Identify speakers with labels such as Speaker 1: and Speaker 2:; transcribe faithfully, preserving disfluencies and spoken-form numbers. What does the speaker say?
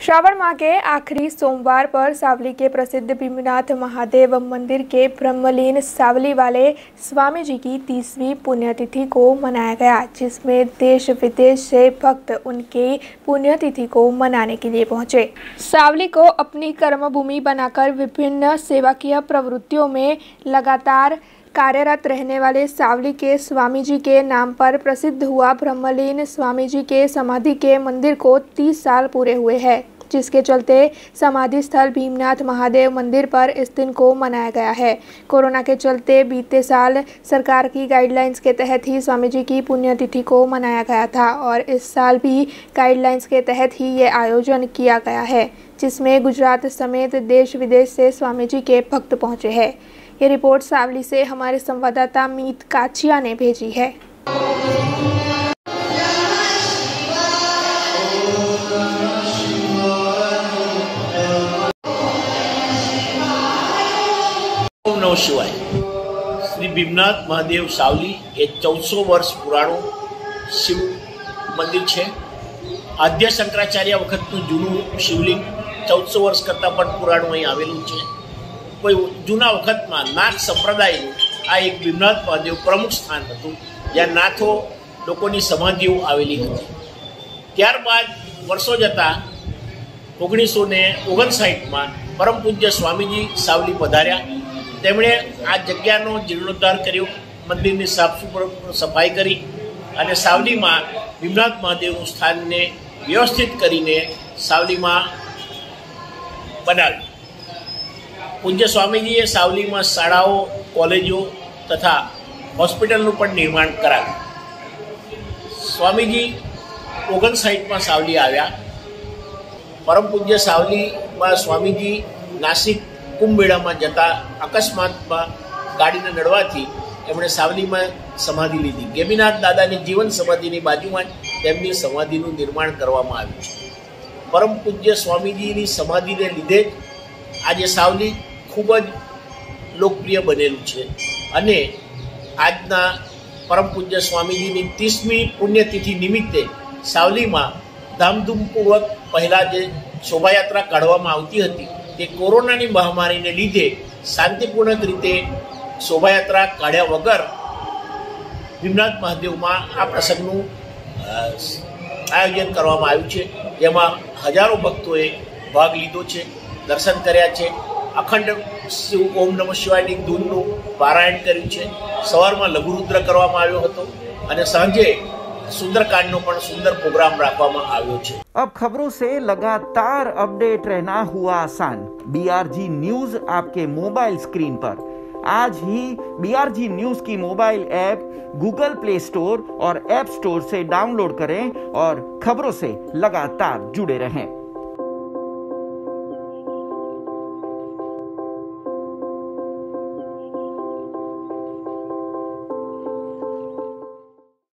Speaker 1: श्रावण माह के आखिरी सोमवार पर सावली के प्रसिद्ध भीमनाथ महादेव मंदिर के ब्रह्मलीन सावली वाले स्वामी जी की तीसवीं पुण्यतिथि को मनाया गया, जिसमें देश विदेश से भक्त उनकी पुण्यतिथि को मनाने के लिए पहुंचे। सावली को अपनी कर्मभूमि बनाकर विभिन्न सेवाकीय प्रवृत्तियों में लगातार कार्यरत रहने वाले सावली के स्वामी जी के नाम पर प्रसिद्ध हुआ ब्रह्मलीन स्वामी जी के समाधि के मंदिर को तीस साल पूरे हुए हैं, जिसके चलते समाधि स्थल भीमनाथ महादेव मंदिर पर इस दिन को मनाया गया है। कोरोना के चलते बीते साल सरकार की गाइडलाइंस के तहत ही स्वामी जी की पुण्यतिथि को मनाया गया था और इस साल भी गाइडलाइंस के तहत ही ये आयोजन किया गया है, जिसमें गुजरात समेत देश विदेश से स्वामी जी के भक्त पहुंचे हैं। ये रिपोर्ट सावली से हमारे संवाददाता मीत काचिया ने भेजी है।
Speaker 2: ओम नमः शिवाय। श्री भीमनाथ महादेव सावली ए चौदह वर्ष पुराणु शिव मंदिर है। आद्य शंकराचार्य वखतनु जूનું शिवलिंग चौदह वर्ष करता पण पुराणु અહીં આવેલું છે। કોઈ જૂના વખતમાં નાથ સંપ્રદાયનું આ એક ભીમનાથ મહાદેવ પ્રમુખ સ્થાન હતું, જ્યાં નાથો લોકોની સમાધિઓ આવેલી હતી। ત્યારબાદ વર્ષો જતાં ઓગણીસો ને ઓગણસાઠમાં પરમ પૂજ્ય સ્વામીજી સાવલી પધાર્યા। તેમણે આ જગ્યાનો જીર્ણોદ્ધાર કર્યો, મંદિરની સાફ સફાઈ કરી અને સાવલીમાં ભીમનાથ મહાદેવનું સ્થાનને વ્યવસ્થિત કરીને સાવલીમાં બનાવ્યું। પૂજ્ય સ્વામીજીએ સાવલીમાં શાળાઓ, કોલેજો તથા હોસ્પિટલનું પણ નિર્માણ કરાવ્યું। સ્વામીજી ઓગણસાઠમાં સાવલી આવ્યા। પરમ પૂજ્ય સાવલીમાં સ્વામીજી નાસિક કુંભમેળામાં જતા અકસ્માતમાં ગાડીને નડવાથી એમણે સાવલીમાં સમાધિ લીધી। ગેમીનાથ દાદાની જીવન સમાધિની બાજુમાં જ તેમની સમાધિનું નિર્માણ કરવામાં આવ્યું છે। પરમ પૂજ્ય સ્વામીજીની સમાધિને લીધે આજે સાવલી ખૂબ જ લોકપ્રિય બનેલું છે અને આજના પરમ પૂજ્ય સ્વામીજીની ત્રીસમી પુણ્યતિથિ નિમિત્તે સાવલીમાં ધામધૂમપૂર્વક પહેલાં જે શોભાયાત્રા કાઢવામાં આવતી હતી તે કોરોનાની મહામારીને લીધે શાંતિપૂર્ણક રીતે શોભાયાત્રા કાઢ્યા વગર ભીમનાથ મહાદેવમાં આ પ્રસંગનું આયોજન કરવામાં આવ્યું છે, જેમાં હજારો ભક્તોએ ભાગ લીધો છે, દર્શન કર્યા છે, અખંડ શિવ ઓમ નમઃ શિવાયની ધૂનનું પારાયણ કર્યું છે। સવારમાં લઘુરુદ્ર કરવામાં આવ્યો હતો અને સાંજે सुंदरकांड पण सुंदर प्रोग्राम रखवामां आव्यो छे।
Speaker 3: अब खबरों से लगातार अपडेट रहना हुआ आसान। बीआरजी न्यूज आपके मोबाइल स्क्रीन पर आज ही बीआरजी न्यूज की mobile app Google play store और ऐप स्टोर से डाउनलोड करें और खबरों से लगातार जुड़े रहें।